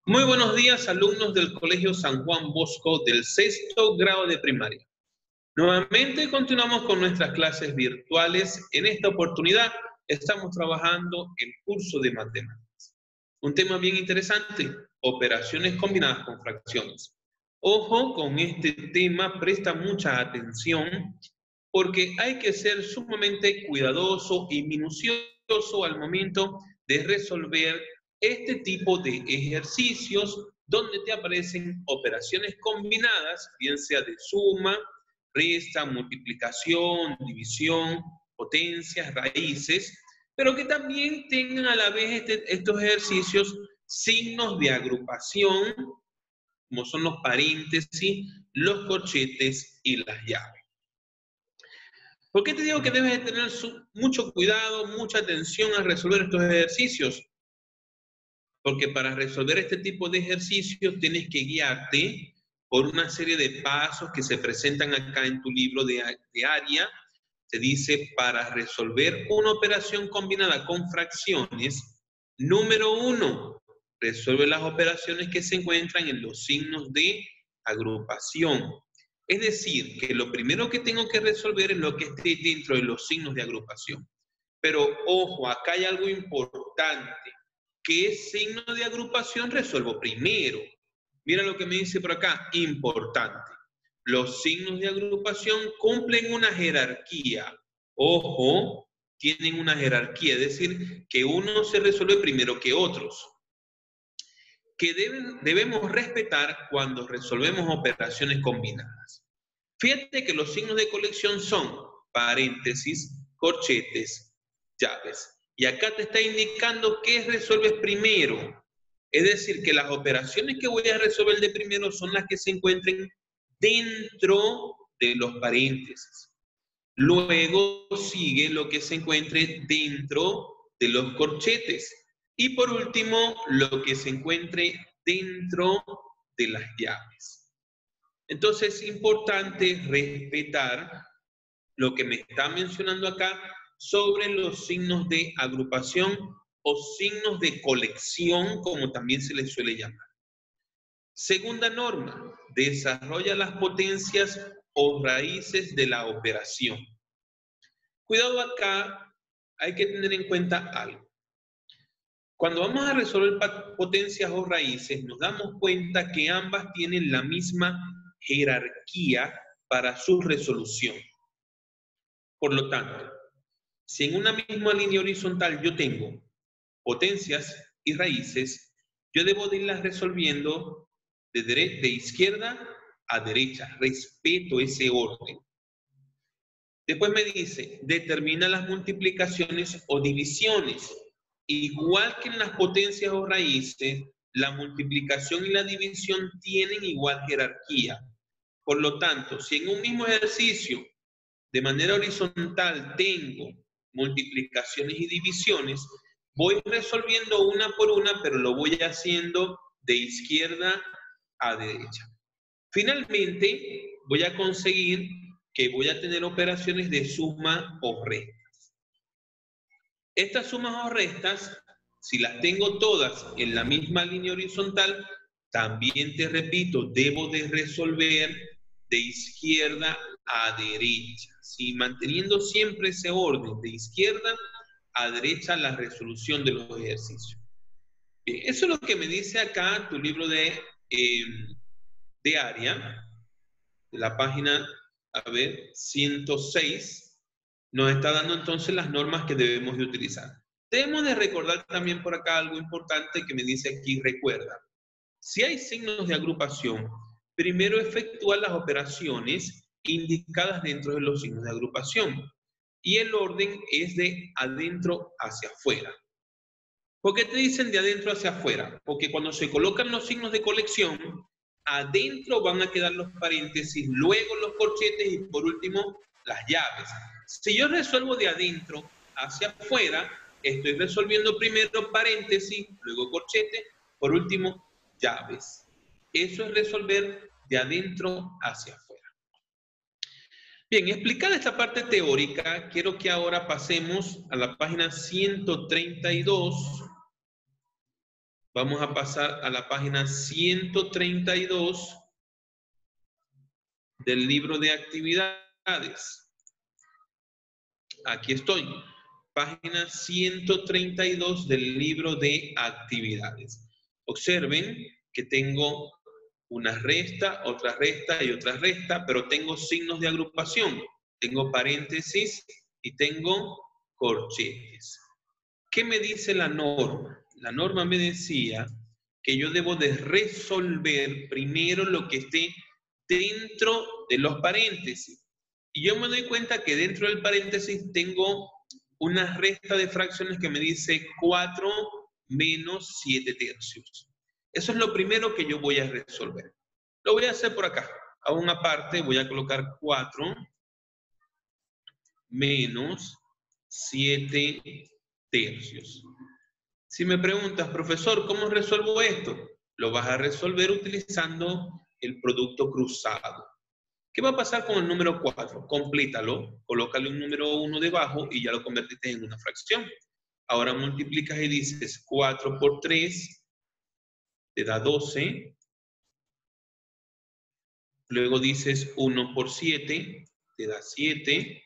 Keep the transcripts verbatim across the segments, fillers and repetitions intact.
Muy buenos días, alumnos del Colegio San Juan Bosco del sexto grado de primaria. Nuevamente continuamos con nuestras clases virtuales. En esta oportunidad estamos trabajando el curso de matemáticas. Un tema bien interesante, operaciones combinadas con fracciones. Ojo con este tema, presta mucha atención porque hay que ser sumamente cuidadoso y minucioso al momento de resolver este tipo de ejercicios donde te aparecen operaciones combinadas, bien sea de suma, resta, multiplicación, división, potencias, raíces, pero que también tengan a la vez este, estos ejercicios signos de agrupación, como son los paréntesis, los corchetes y las llaves. ¿Por qué te digo que debes de tener su, mucho cuidado, mucha atención al resolver estos ejercicios? Porque para resolver este tipo de ejercicios tienes que guiarte por una serie de pasos que se presentan acá en tu libro de, de área. Te dice, para resolver una operación combinada con fracciones, número uno, resuelve las operaciones que se encuentran en los signos de agrupación. Es decir, que lo primero que tengo que resolver es lo que esté dentro de los signos de agrupación. Pero ojo, acá hay algo importante. ¿Qué signo de agrupación resuelvo primero? Mira lo que me dice por acá, importante. Los signos de agrupación cumplen una jerarquía. Ojo, tienen una jerarquía, es decir, que uno se resuelve primero que otros. Que deben, debemos respetar cuando resolvemos operaciones combinadas. Fíjate que los signos de colección son paréntesis, corchetes, llaves. Y acá te está indicando qué resuelves primero. Es decir, que las operaciones que voy a resolver de primero son las que se encuentren dentro de los paréntesis. Luego sigue lo que se encuentre dentro de los corchetes. Y por último, lo que se encuentre dentro de las llaves. Entonces es importante respetar lo que me está mencionando acá sobre los signos de agrupación o signos de colección, como también se les suele llamar. Segunda norma, desarrolla las potencias o raíces de la operación. Cuidado acá, hay que tener en cuenta algo. Cuando vamos a resolver potencias o raíces, nos damos cuenta que ambas tienen la misma jerarquía para su resolución. Por lo tanto, si en una misma línea horizontal yo tengo potencias y raíces, yo debo de irlas resolviendo de, de izquierda a derecha. Respeto ese orden. Después me dice, determina las multiplicaciones o divisiones. Igual que en las potencias o raíces, la multiplicación y la división tienen igual jerarquía. Por lo tanto, si en un mismo ejercicio, de manera horizontal, tengo multiplicaciones y divisiones, voy resolviendo una por una, pero lo voy haciendo de izquierda a derecha. Finalmente, voy a conseguir que voy a tener operaciones de suma o restas. Estas sumas o restas, si las tengo todas en la misma línea horizontal, también te repito, debo de resolver de izquierda a derecha, ¿sí? Manteniendo siempre ese orden de izquierda a derecha la resolución de los ejercicios. Bien, eso es lo que me dice acá tu libro de, eh, de área, de la página, a ver, ciento seis, nos está dando entonces las normas que debemos de utilizar. Debemos de recordar también por acá algo importante que me dice aquí, recuerda, si hay signos de agrupación, primero efectúa las operaciones indicadas dentro de los signos de agrupación y el orden es de adentro hacia afuera. ¿Por qué te dicen de adentro hacia afuera? Porque cuando se colocan los signos de colección, adentro van a quedar los paréntesis, luego los corchetes y por último las llaves. Si yo resuelvo de adentro hacia afuera, estoy resolviendo primero paréntesis, luego corchete, por último llaves. Eso es resolver de adentro hacia afuera. Bien, explicada esta parte teórica, quiero que ahora pasemos a la página ciento treinta y dos. Vamos a pasar a la página ciento treinta y dos del libro de actividades. Aquí estoy. Página ciento treinta y dos del libro de actividades. Observen que tengo una resta, otra resta y otra resta, pero tengo signos de agrupación. Tengo paréntesis y tengo corchetes. ¿Qué me dice la norma? La norma me decía que yo debo de resolver primero lo que esté dentro de los paréntesis. Y yo me doy cuenta que dentro del paréntesis tengo una resta de fracciones que me dice cuatro menos siete tercios. Eso es lo primero que yo voy a resolver. Lo voy a hacer por acá. Aún aparte voy a colocar cuatro menos siete tercios. Si me preguntas, profesor, ¿cómo resuelvo esto? Lo vas a resolver utilizando el producto cruzado. ¿Qué va a pasar con el número cuatro? Complítalo, colócale un número uno debajo y ya lo convertiste en una fracción. Ahora multiplicas y dices cuatro por tres, te da doce. Luego dices uno por siete, te da siete.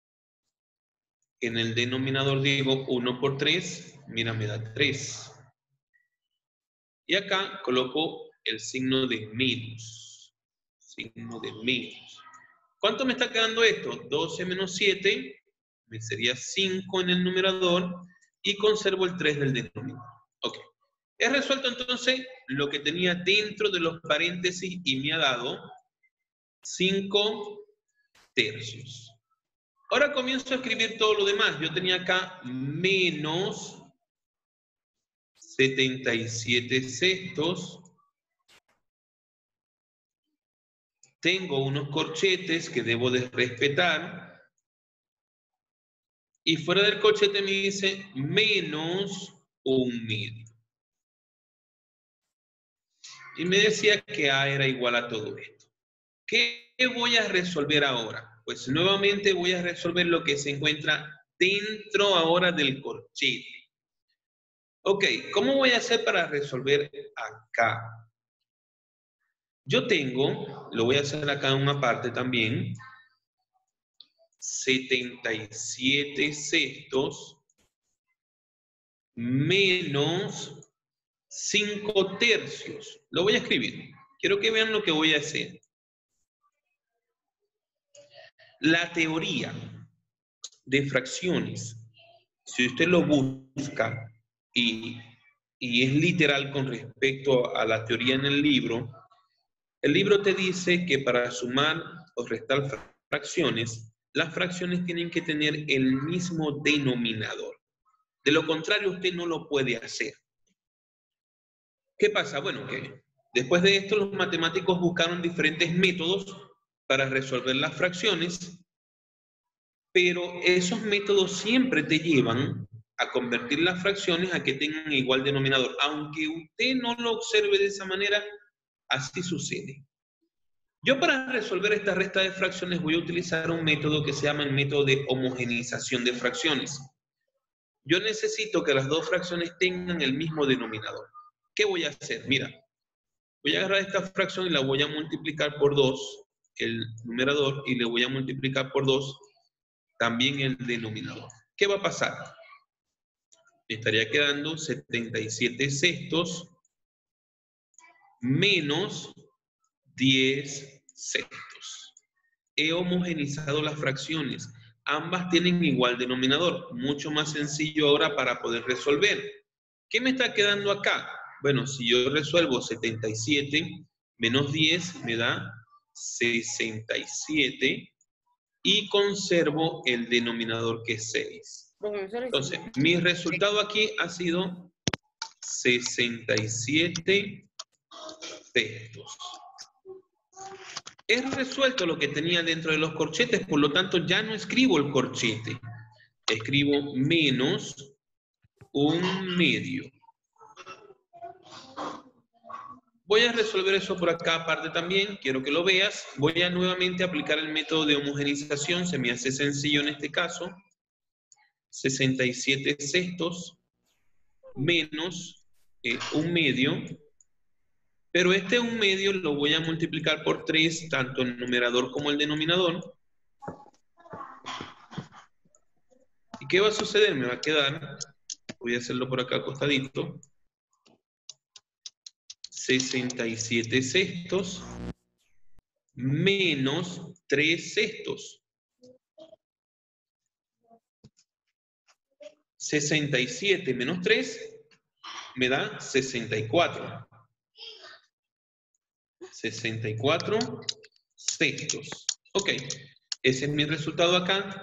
En el denominador digo uno por tres, mira, me da tres. Y acá coloco el signo de menos. Signo de menos. ¿Cuánto me está quedando esto? doce menos siete, me sería cinco en el numerador y conservo el tres del denominador. Ok. He resuelto entonces lo que tenía dentro de los paréntesis y me ha dado cinco tercios. Ahora comienzo a escribir todo lo demás. Yo tenía acá menos setenta y siete sextos. Tengo unos corchetes que debo de respetar. Y fuera del corchete me dice menos un medio. Y me decía que A era igual a todo esto. ¿Qué voy a resolver ahora? Pues nuevamente voy a resolver lo que se encuentra dentro ahora del corchete. Ok, ¿cómo voy a hacer para resolver acá? Yo tengo, lo voy a hacer acá en una parte también, setenta y siete sextos menos cinco tercios. Lo voy a escribir. Quiero que vean lo que voy a hacer. La teoría de fracciones, si usted lo busca y, y es literal con respecto a la teoría en el libro, el libro te dice que para sumar o restar fracciones, las fracciones tienen que tener el mismo denominador. De lo contrario, usted no lo puede hacer. ¿Qué pasa? Bueno, que después de esto los matemáticos buscaron diferentes métodos para resolver las fracciones, pero esos métodos siempre te llevan a convertir las fracciones a que tengan igual denominador. Aunque usted no lo observe de esa manera, así sucede. Yo para resolver esta resta de fracciones voy a utilizar un método que se llama el método de homogeneización de fracciones. Yo necesito que las dos fracciones tengan el mismo denominador. ¿Qué voy a hacer? Mira, voy a agarrar esta fracción y la voy a multiplicar por dos, el numerador, y le voy a multiplicar por dos también el denominador. ¿Qué va a pasar? Me estaría quedando setenta y siete sextos menos diez sextos. He homogeneizado las fracciones. Ambas tienen igual denominador. Mucho más sencillo ahora para poder resolver. ¿Qué me está quedando acá? Bueno, si yo resuelvo setenta y siete menos diez me da sesenta y siete y conservo el denominador que es seis. Entonces, mi resultado aquí ha sido sesenta y siete sextos. He resuelto lo que tenía dentro de los corchetes, por lo tanto ya no escribo el corchete. Escribo menos un medio. Voy a resolver eso por acá aparte también, quiero que lo veas. Voy a nuevamente aplicar el método de homogeneización, se me hace sencillo en este caso. sesenta y siete sextos menos eh, un medio, pero este un medio lo voy a multiplicar por tres, tanto el numerador como el denominador. ¿Y qué va a suceder? Me va a quedar, voy a hacerlo por acá acostadito, sesenta y siete sextos menos tres sextos. sesenta y siete menos tres me da sesenta y cuatro. sesenta y cuatro sextos. Ok, ese es mi resultado acá.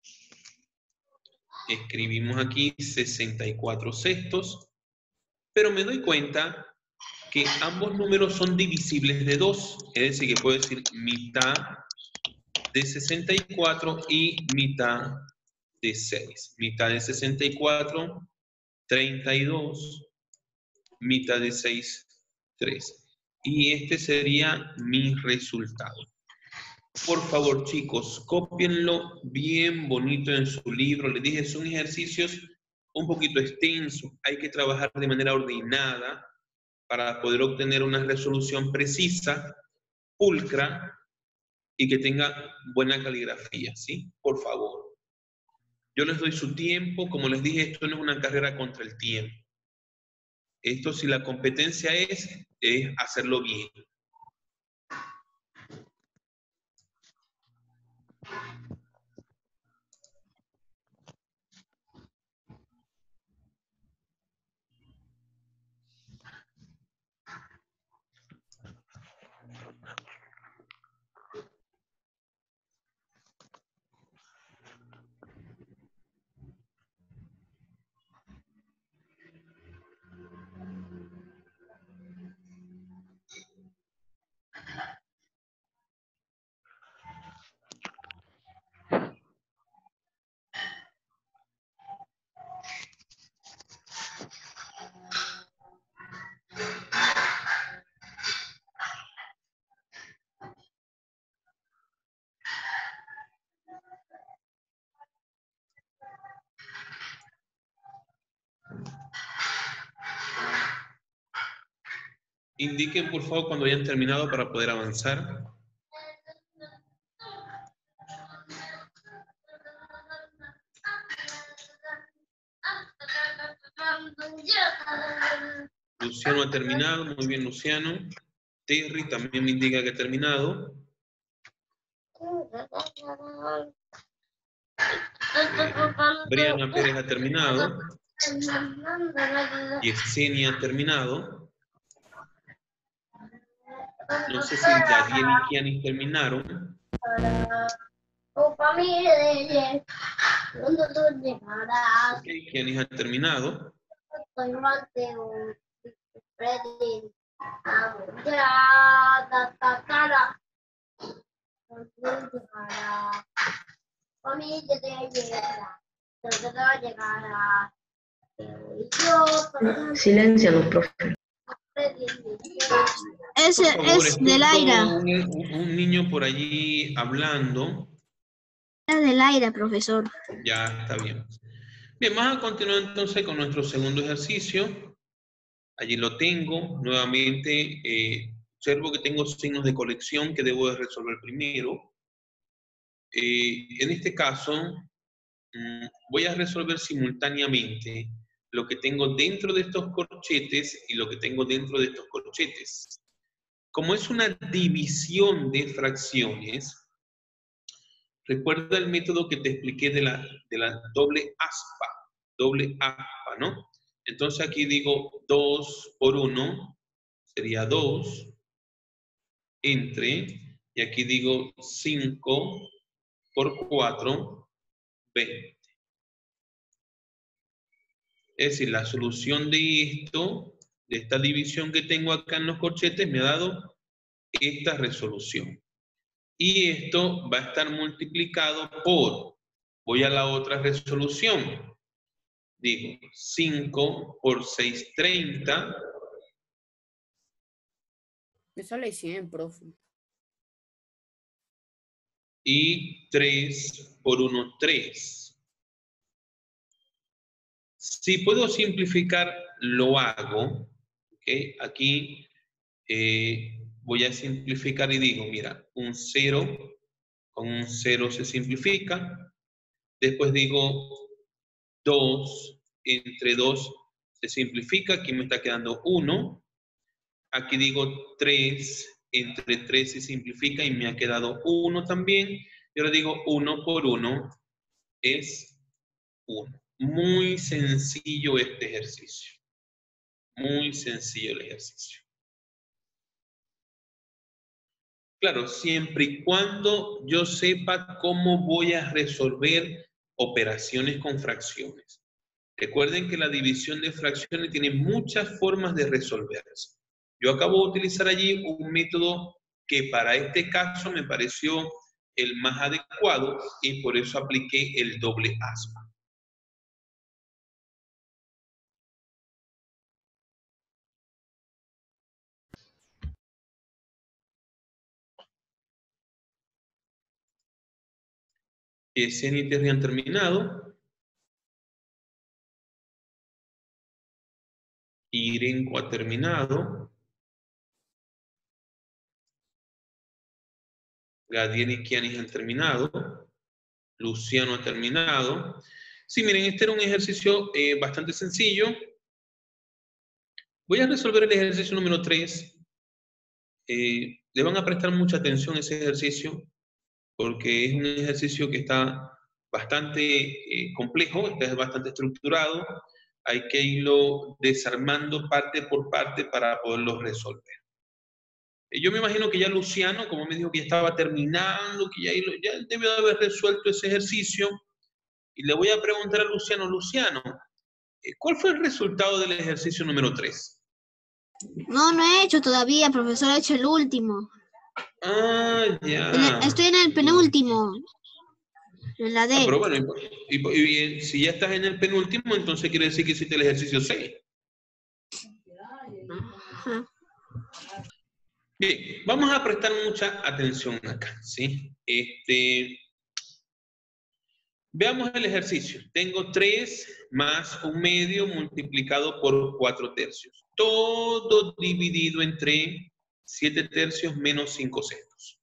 Escribimos aquí sesenta y cuatro sextos, pero me doy cuenta que ambos números son divisibles de dos, es decir, que puedo decir mitad de sesenta y cuatro y mitad de seis. Mitad de sesenta y cuatro, treinta y dos, mitad de seis, tres. Y este sería mi resultado. Por favor, chicos, cópienlo bien bonito en su libro. Les dije, son ejercicios un poquito extensos. Hay que trabajar de manera ordenada para poder obtener una resolución precisa, pulcra y que tenga buena caligrafía, ¿sí? Por favor. Yo les doy su tiempo. Como les dije, esto no es una carrera contra el tiempo. Esto, si la competencia es, es hacerlo bien. Indiquen, por favor, cuando hayan terminado para poder avanzar. Luciano ha terminado. Muy bien, Luciano. Terry también me indica que ha terminado. Eh, Brianna Pérez ha terminado. Yesenia ha terminado. No sé si Daniel y Kiani terminaron. Ok, Kiani ha terminado. Silencianos, profe. Ese es del aire. Un, un niño por allí hablando. Es del aire, profesor. Ya, está bien. Bien, vamos a continuar entonces con nuestro segundo ejercicio. Allí lo tengo. Nuevamente, eh, observo que tengo signos de colección que debo de resolver primero. Eh, en este caso, mmm, voy a resolver simultáneamente lo que tengo dentro de estos corchetes y lo que tengo dentro de estos corchetes. Como es una división de fracciones, recuerda el método que te expliqué de la, de la doble aspa, doble aspa, ¿no? Entonces aquí digo dos por uno, sería dos, entre, y aquí digo cinco por cuatro, veinte. Es decir, la solución de esto, de esta división que tengo acá en los corchetes, me ha dado esta resolución. Y esto va a estar multiplicado por, voy a la otra resolución, digo cinco por seis, treinta. Me sale cien, profe. Y tres por uno, tres. Si puedo simplificar, lo hago. ¿Okay? Aquí eh, voy a simplificar y digo, mira, un cero con un cero se simplifica. Después digo dos, entre dos se simplifica. Aquí me está quedando uno. Aquí digo tres, entre tres se simplifica y me ha quedado uno también. Y ahora digo uno por uno es uno. Muy sencillo este ejercicio. Muy sencillo el ejercicio. Claro, siempre y cuando yo sepa cómo voy a resolver operaciones con fracciones. Recuerden que la división de fracciones tiene muchas formas de resolverse. Yo acabo de utilizar allí un método que para este caso me pareció el más adecuado y por eso apliqué el doble aspa. Ese y Terry han terminado. Irenco ha terminado. Gadiel y Kianis han terminado. Luciano ha terminado. Sí, miren, este era un ejercicio eh, bastante sencillo. Voy a resolver el ejercicio número tres. Eh, le van a prestar mucha atención a ese ejercicio porque es un ejercicio que está bastante eh, complejo, está bastante estructurado. Hay que irlo desarmando parte por parte para poderlo resolver. Eh, yo me imagino que ya Luciano, como me dijo que ya estaba terminando, que ya, ya debió de haber resuelto ese ejercicio. Y le voy a preguntar a Luciano, Luciano, ¿cuál fue el resultado del ejercicio número tres? No, no he hecho todavía, profesor, he hecho el último. Ah, ya. En el- estoy en el penúltimo. En la D. Ah, pero bueno, y, y, y, si ya estás en el penúltimo, entonces quiere decir que hiciste el ejercicio seis. Ajá. Bien, vamos a prestar mucha atención acá, ¿sí? Este, veamos el ejercicio. Tengo tres más un medio multiplicado por cuatro tercios. Todo dividido entre siete tercios menos cinco sextos.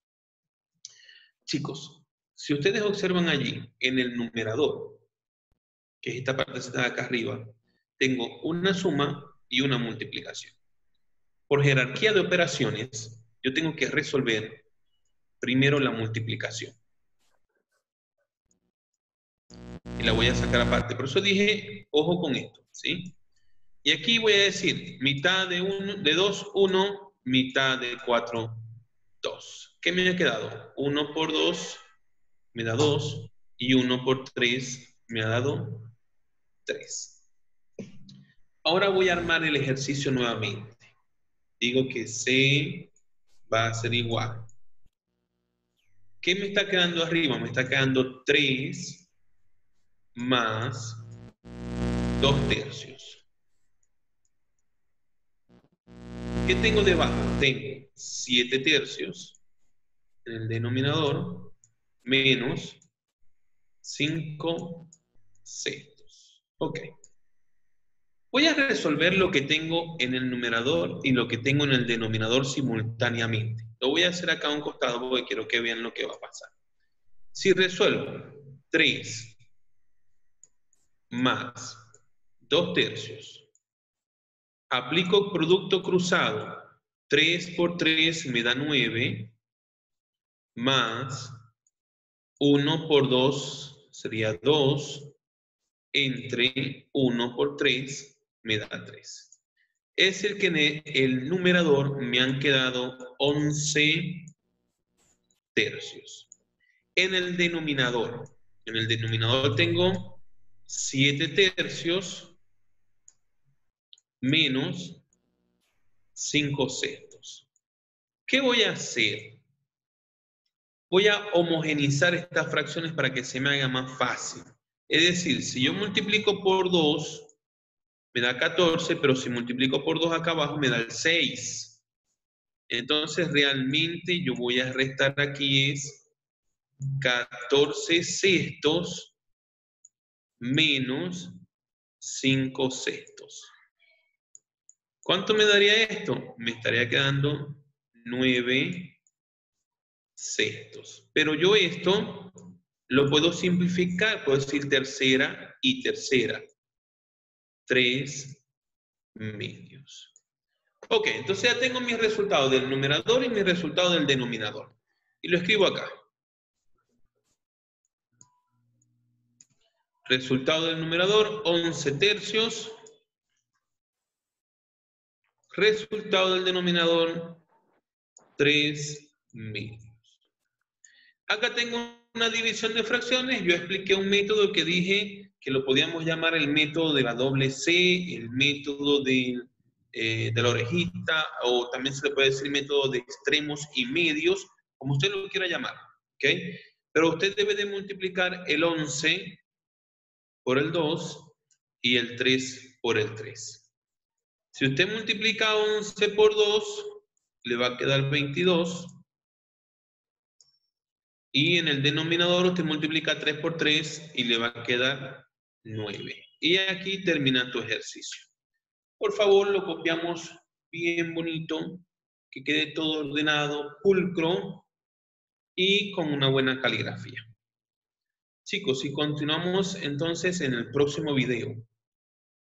Chicos, si ustedes observan allí en el numerador, que es esta parte de acá arriba, tengo una suma y una multiplicación. Por jerarquía de operaciones, yo tengo que resolver primero la multiplicación. Y la voy a sacar aparte. Por eso dije, ojo con esto, ¿sí? Y aquí voy a decir, mitad de, uno, de dos, uno, mitad de cuatro, dos. ¿Qué me ha quedado? uno por dos me da dos y uno por tres me ha dado tres. Ahora voy a armar el ejercicio nuevamente. Digo que C va a ser igual. ¿Qué me está quedando arriba? Me está quedando tres más dos tercios. ¿Qué tengo debajo? Tengo siete tercios en el denominador menos cinco sextos. Ok. Voy a resolver lo que tengo en el numerador y lo que tengo en el denominador simultáneamente. Lo voy a hacer acá a un costado porque quiero que vean lo que va a pasar. Si resuelvo tres más dos tercios, aplico producto cruzado, tres por tres me da nueve, más uno por dos sería dos, entre uno por tres me da tres. Es el que en el numerador me han quedado once tercios. En el denominador, en el denominador tengo siete tercios menos cinco sextos. ¿Qué voy a hacer? Voy a homogenizar estas fracciones para que se me haga más fácil. Es decir, si yo multiplico por dos, me da catorce, pero si multiplico por dos acá abajo, me da el seis. Entonces, realmente yo voy a restar aquí es catorce sextos menos cinco sextos. ¿Cuánto me daría esto? Me estaría quedando nueve sextos. Pero yo esto lo puedo simplificar. Puedo decir tercera y tercera. tres medios. Ok, entonces ya tengo mis resultados del numerador y mis resultados del denominador. Y lo escribo acá. Resultado del numerador, once tercios. Resultado del denominador, tres medios. Acá tengo una división de fracciones. Yo expliqué un método que dije que lo podíamos llamar el método de la doble C, el método de, eh, de la orejita, o también se le puede decir método de extremos y medios, como usted lo quiera llamar. ¿Okay? Pero usted debe de multiplicar el once por el dos y el tres por el tres. Si usted multiplica once por dos, le va a quedar veintidós. Y en el denominador usted multiplica tres por tres y le va a quedar nueve. Y aquí termina tu ejercicio. Por favor, lo copiamos bien bonito, que quede todo ordenado, pulcro y con una buena caligrafía. Chicos, y continuamos entonces en el próximo video.